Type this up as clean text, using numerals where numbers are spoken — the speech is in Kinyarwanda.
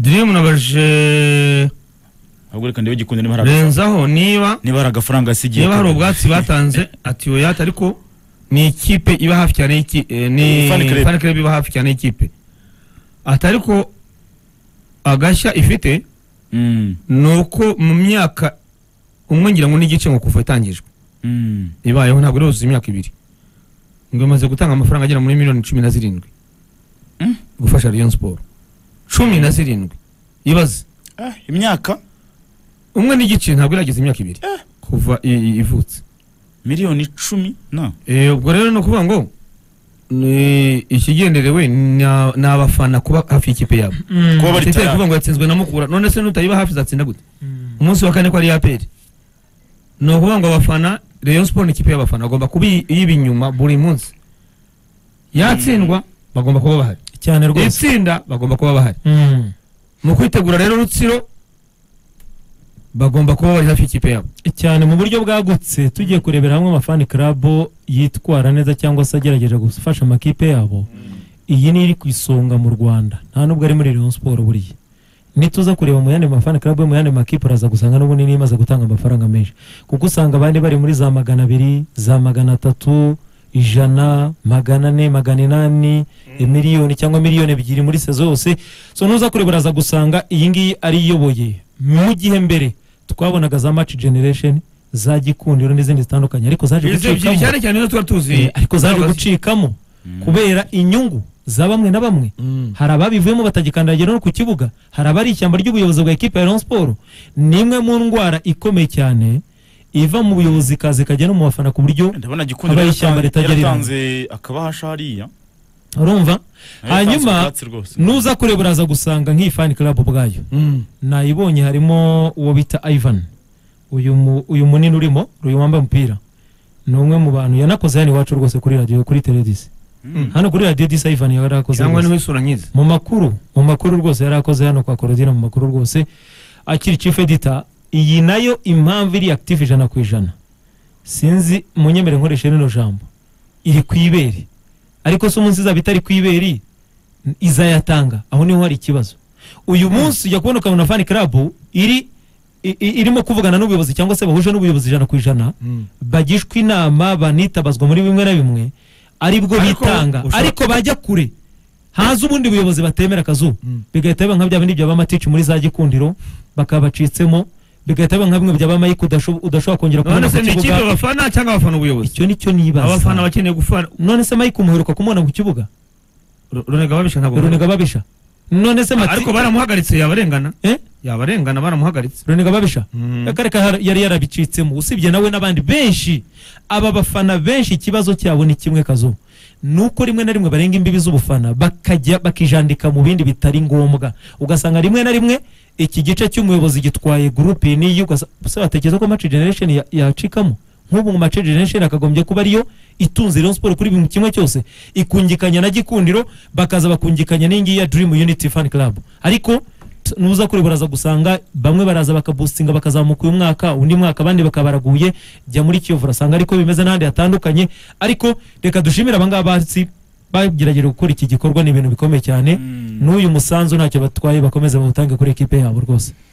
Dream nabaje ahubwo reka ndiwe gikundi niba hari renzaho niba agafaranga asigiye niba hari ubwatsi batanze ati oya ariko ni ikipe iba hafi cyane ni fan club iba hafi cyane ikipe atariko agashya ifite nuko mu myaka umwe ngira ngo n'igice ngo kuva itangijwe ibayeho ntabwo rose imyaka 2 ngo imaze gutanga amafaranga agera muri miliyoni 17 gufasha Rayon Sport 17 ibaze imyaka umwe n'igice ntabwo irageze imyaka 2 kuva ivutse miliyoni 10 no ubwo rero no kuvuga ngo ikigenderewe n'abafana kuba hafi ikipe yabo kuba bari tayari kuvuga ngo yatsinzwe na Mukura none se nutayiba hafi zatsinda gute umunsi wa kane ko ari APR no kuvuga ngo abafana Rayon Sport ikipe y'abafana agomba kuba yibinyuma buri munsi yatsindwa bagomba kuba bahari cyane rwose itsinda bagomba kuba bahari mu kwitegura rero Rutsiro bagomba kuba bari hafi ikipe yabo cyane mu buryo bwagutse tugiye kurebera hamwe amafani club yitwara neza cyangwa se agerageje gufasha amakipe yabo iyi ni iri kwisonga mu Rwanda nta nubwo ari muri Rayon Sport buriye nituza kureba mu yandi mafani club mu yandi makipe araza gusanga n'ubundi nimaze gutanga amafaranga menshi kuko usanga abandi bari muri za 200 za 300 100 400 800 miliyoni cyangwa miliyoni 2 muri sezo yose so nuza kureba araza gusanga iyi ngiyi ari iyoboye mu gihe mbere twabonaga za match generation za Gikundiro n'izindi zitandukanye ariko zaje gucikamo cyane cyane no twatuzi ariko zaje gucikamo kubera inyungu za bamwe na bamwe hari ababivuyemo batagikandagira no ku kibuga hari abari ishyamba ry'ubuyobozi bwa equipe ya Rayon Sport nimwe mu ndwara ikomeye cyane iva mu buyobozi kaze kajya no mu bafana ku buryo ndabona Gikundiro yatanze akabahasha hariya urumva hanyuma nuza kureba uraza gusanga nk'ifani club bwayo nayibonye harimo uwo bita Ivan uyu munini urimo uyu wambaye umupira ni umwe mu bantu yanakoze yani wacu rwose kuri radio kuri televiziyo hano kuri radio disa Ivan yarakoze cyangwa ni wisura nyiza mu makuru rwose yarakoze hano kwa Korodina mu makuru rwose akiri chief editor iyi nayo impamvu iri active 100% sinzi munyemere nkoreshe rino jambo iri kwibere ariko so munsi zabitari kwiberi izayatanga aho niho hari ikibazo uyu munsi ujya kubona ukabona fan club irimo kuvugana n'ubuyobozi cyangwa se bahuje n'ubuyobozi 100% bagishwe inama banitabazwa muri bimwe na bimwe aribwo bitanga ariko bajya kure haza ubundi buyobozi batemera akazuba bigahita biba nka bya bindi by'abamatici muri za Gikundiro bakabacitsemo bigahita biba nka bimwe by'abamayiko udashobora kongera kubona ku kibuga none se abafana cyangwa abafana ubuyobozi icyo nicyo nibaza abafana bakeneye gufana none se Mike umuheruka kumubona ku kibuga Runega babisha ntabwo Runega babisha none se ariko baramuhagaritse yabarengana baramuhagaritse Runega babisha yakareka yari yarabicitsemo usibye nawe nabandi benshi aba bafana benshi ikibazo cyabo ni kimwe kazo nuko rimwe na rimwe barenga imbibi z'ubufana bakajya bakijandika mu bindi bitari ngombwa ugasanga rimwe na rimwe iki gice cy'umuyobozi gitwaye groupe ni yuko batekereza ko match generation yacikamo nk'ubu mu match generation akagombye kuba ariyo itunze Rayon Sport kuri bimwe kimwe cyose ikungikanya na Gikundiro bakaza bakungikanya n'ingi ya Dream Unity Fan Club ariko nuza kuri baraza gusanga bamwe baraza bakaboostinga bakazamuka uyu mwaka undi mwaka abandi bakabaraguye jya muri Kiyovu rasanga ariko bimeze n'andi hatandukanye ariko reka dushimira abangaba batsi bagirageje gukora iki gikorwa ni ibintu bikomeye cyane n'uyu musanzu ntacyo batwaye bakomeza batange kuri equipe yabo rwose